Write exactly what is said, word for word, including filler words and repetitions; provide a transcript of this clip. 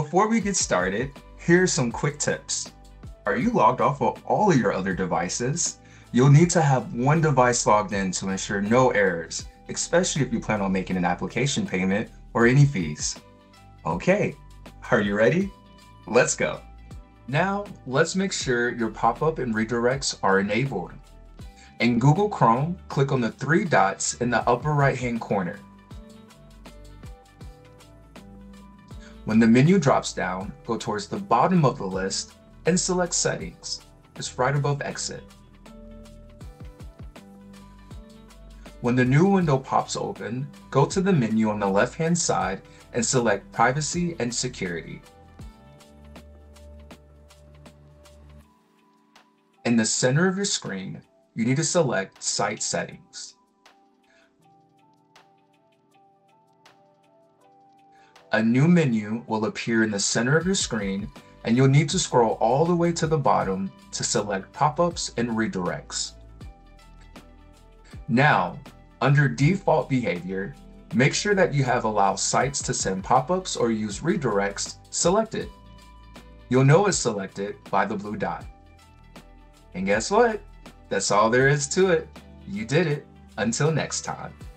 Before we get started, here's some quick tips. Are you logged off of all of your other devices? You'll need to have one device logged in to ensure no errors, especially if you plan on making an application payment or any fees. Okay, are you ready? Let's go. Now, let's make sure your pop-up and redirects are enabled. In Google Chrome, click on the three dots in the upper right-hand corner. When the menu drops down, go towards the bottom of the list and select Settings. It's right above Exit. When the new window pops open, go to the menu on the left-hand side and select Privacy and Security. In the center of your screen, you need to select Site Settings. A new menu will appear in the center of your screen, and you'll need to scroll all the way to the bottom to select pop-ups and redirects. Now, under Default Behavior, make sure that you have Allow Sites to send pop-ups or use redirects selected. You'll know it's selected by the blue dot. And guess what? That's all there is to it. You did it. Until next time.